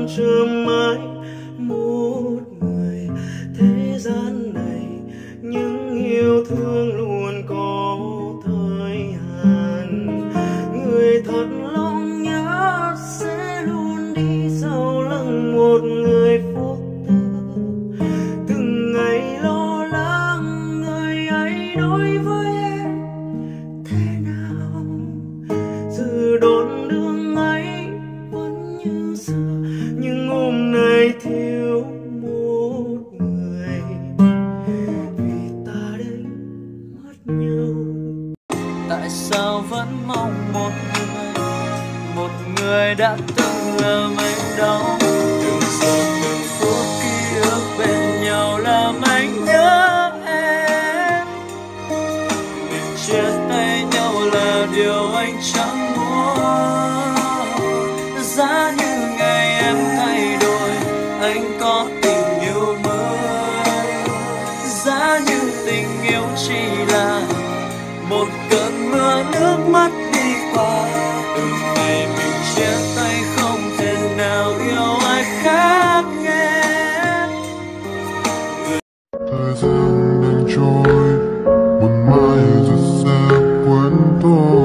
mong chờ mãi một người. Thế gian này những yêu thương luôn có thời hạn. Người thật lòng nhớ sẽ luôn đi sau lưng một người vô tư. Từng ngày lo lắng người ấy đối với em thế nào. Giờ đón đường ấy vẫn như xưa, nhưng hôm nay thiếu một người. Vì ta đây mất nhau. Tại sao vẫn mong một người đã từng làm anh đau. Từng giờ từng phút ký ức bên nhau làm anh nhớ em. Mình chia tay nhau là điều anh chẳng muốn. Giá như ngày em thay đổi, anh có tình yêu mới. Giá như tình yêu chỉ là một cơn mưa nước mắt đi qua. Từ ngày mình chia tay không thể nào yêu ai khác nhé. Thời gian đang trôi, một mai rồi sẽ quên thôi.